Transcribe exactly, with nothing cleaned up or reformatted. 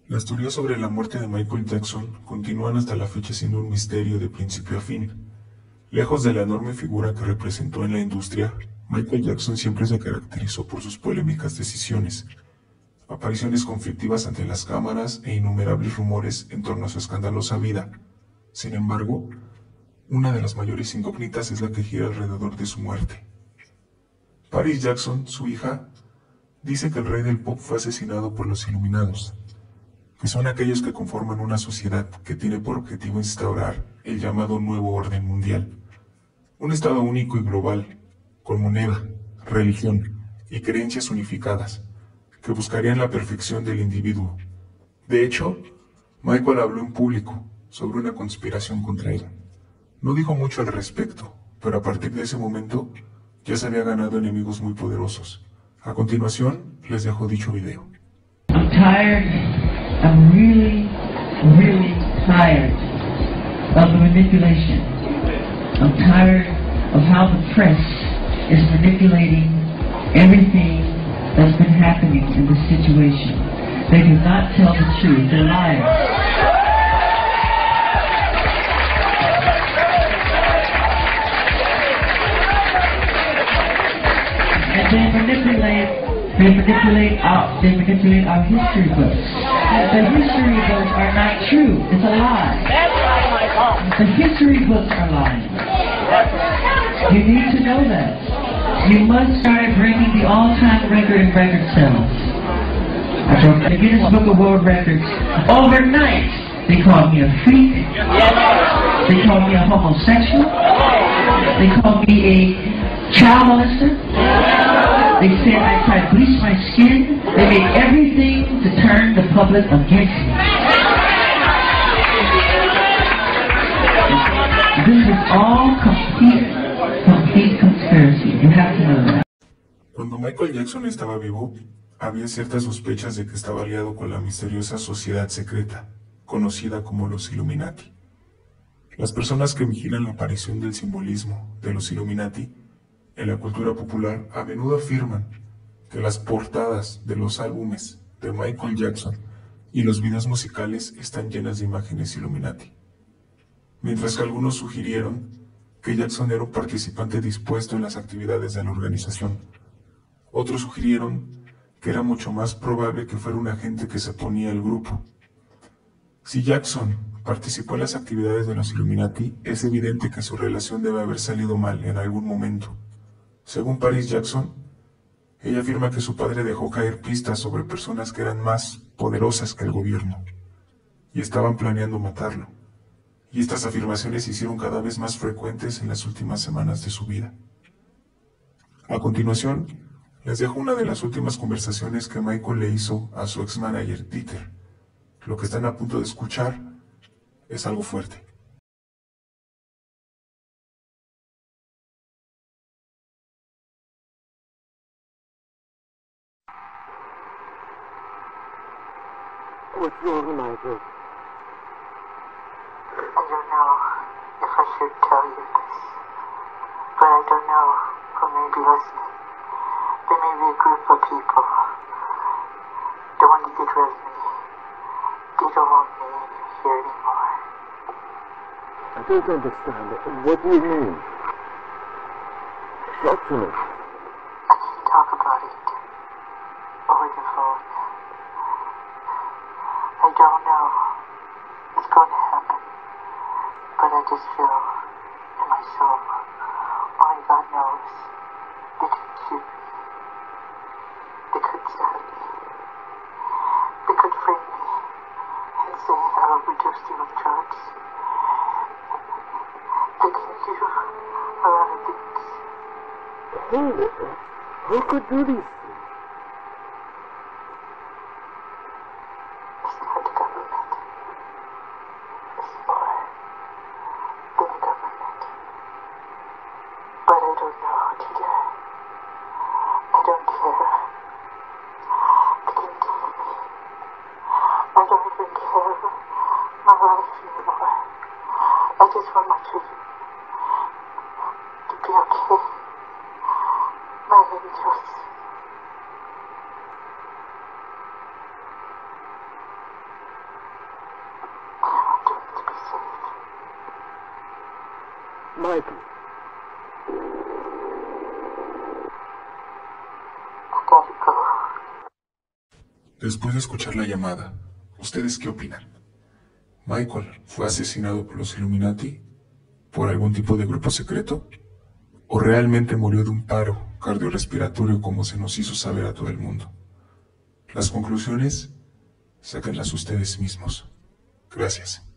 Las teorías sobre la muerte de Michael Jackson continúan hasta la fecha siendo un misterio de principio a fin. Lejos de la enorme figura que representó en la industria, Michael Jackson siempre se caracterizó por sus polémicas decisiones, apariciones conflictivas ante las cámaras e innumerables rumores en torno a su escandalosa vida. Sin embargo, una de las mayores incógnitas es la que gira alrededor de su muerte. Paris Jackson, su hija, dice que el rey del pop fue asesinado por los Iluminados, que son aquellos que conforman una sociedad que tiene por objetivo instaurar el llamado nuevo orden mundial, un estado único y global, con moneda, religión y creencias unificadas, que buscarían la perfección del individuo. De hecho, Michael habló en público sobre una conspiración contra él. No dijo mucho al respecto, pero a partir de ese momento ya se había ganado enemigos muy poderosos. A continuación, les dejo dicho video. I'm tired. I'm really, really tired of the manipulation. I'm tired of how the press is manipulating everything that's been happening in this situation. They do not tell the truth. They're liars. And they manipulate, they manipulate our, they manipulate our history books. The history books are not true. It's a lie. The history books are lying. You need to know that. You must start breaking the all-time record in record sales. I broke the Guinness Book of World Records overnight. They called me a freak. They called me a homosexual. They called me a child molester. They said I tried to bleach my skin. They made everything to turn the public against me. This is all complete, complete conspiracy. You have to know that. Cuando Michael Jackson estaba vivo, había ciertas sospechas de que estaba aliado con la misteriosa sociedad secreta, conocida como los Illuminati. Las personas que vigilan la aparición del simbolismo de los Illuminati en la cultura popular a menudo afirman que las portadas de los álbumes de Michael Jackson y los videos musicales están llenas de imágenes Illuminati, mientras que algunos sugirieron que Jackson era un participante dispuesto en las actividades de la organización. Otros sugirieron que era mucho más probable que fuera un agente que se oponía al grupo. Si Jackson participó en las actividades de los Illuminati, es evidente que su relación debe haber salido mal en algún momento. Según Paris Jackson, ella afirma que su padre dejó caer pistas sobre personas que eran más poderosas que el gobierno y estaban planeando matarlo. Y estas afirmaciones se hicieron cada vez más frecuentes en las últimas semanas de su vida. A continuación, les dejo una de las últimas conversaciones que Michael le hizo a su ex-manager Dieter. Lo que están a punto de escuchar es algo fuerte. What's wrong, Michael? I don't know if I should tell you this, but I don't know who may be listening. There may be a group of people that want to get rid of me. They don't want me here anymore. I don't understand. What do you mean? Talk to me. I can't talk about it over the phone. I don't know what's going to happen, but I just feel in my soul, only God knows, they could shoot me. They could stab me. They could frame me and say I overdosed you with drugs. They could do a lot of things. Who? Who could do these things? It's not the government. It's more than the government. But I don't know, Tita. I don't care. They can take me. I don't even care my life anymore. I just want my children to be okay. My angels. Michael. I gotta go. Después de escuchar la llamada, ¿ustedes qué opinan? ¿Michael fue asesinado por los Illuminati? ¿Por algún tipo de grupo secreto? ¿O realmente murió de un paro cardiorrespiratorio como se nos hizo saber a todo el mundo? Las conclusiones, sáquenlas ustedes mismos. Gracias.